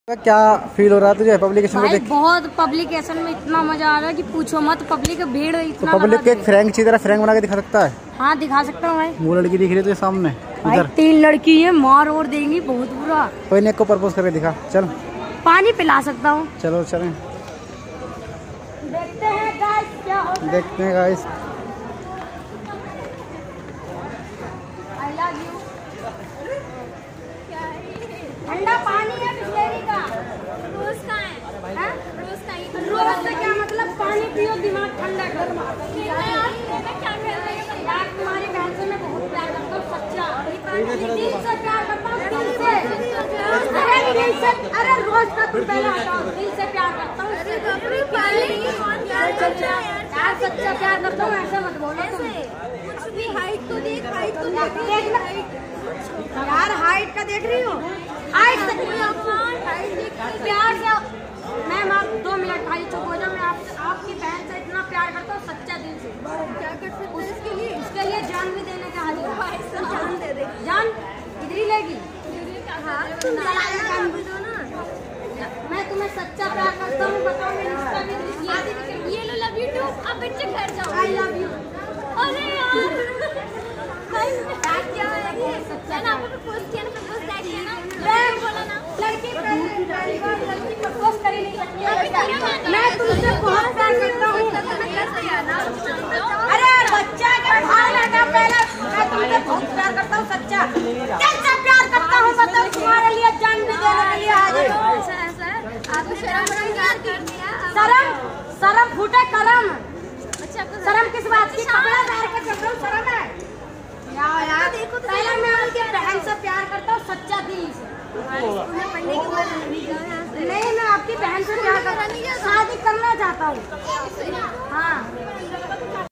क्या फील हो रहा है तुझे पब्लिकेशन में देख? बहुत पब्लिकेशन में इतना मजा आ रहा है कि पूछो मत। पब्लिक भीड़ इतना तो पब्लिक के एक फ्रैंक की तरह फ्रैंक बना के दिखा सकता है। हाँ दिखा सकता हूँ भाई। वो लड़की दिख रही है तुझे सामने भाई 3 लड़की है, मार और देंगी बहुत बुरा। कोई नहीं, को प्रपोज करके दिखा। चल पानी पिला सकता हूँ। चलो चलें, देखते हैं गाइस क्या होता है। देखते हैं गाइस। I love you. ठंडा पानी है बिस्लेरी का। रोज का है? रोज का ही। रोज से क्या मतलब? पानी पियो, दिमाग ठंडा कर। यार तुम्हारी बहन से मैं बहुत प्यार करता हूँ, सच्चा दिल से प्यार करता हूँ, दिल से। अरे रोज का तुम पहले हटाओ, दिल से प्यार करता हूँ। यार सच्चा प्यार करता हूँ, ऐसे मत बोलो तुम। हाइट तो देख, हाइट तो देख यार, हाइट का देख रही हो? हाइट प्यार से मैम आप 2 मिनट खाली चुप हो जाओ। मैं आपकी बहन से इतना प्यार करता हूँ सच्चा दिल से। क्या कर सकते हैं इसके लिए जान भी देने का हाजिर। जान दे दे। जान इधर ही लेगी। मैं तुम्हें सच्चा प्यार करता हूँ, बताओ मेरी रिश्ता भी। ये लो लव यू टू। अब बच्चे घर जाओ। I love you. अरे यार क्या है ये? सच्चा ना आपने प्रपोज किया ना, प्रपोज दैट किया ना, मैं बोला ना लड़की पहली बार लड़की प्रपोज कर ही नहीं सकती है। मैं तुमसे बहुत प्यार करता हूँ। अरे बच्चा के भाग लगा पहले। मैं तुमसे बहुत प्यार करता हूँ, सच्चा कैसा प्यार करता हूँ मतलब तुम्हारे लिए जान भी देने के लिए हाजिर हूँ। आपको शर्म कर दिया? शर्म फूटे करम। शर्म किस बात की? कपड़ा डाल के चल रहा हूँ, शर्म है यार। देखो पहले मैं उनके बहन से प्यार करता हूँ सच्चा दिल से। नहीं, मैं आपकी बहन से प्यार करता हूँ, शादी करना चाहता हूँ।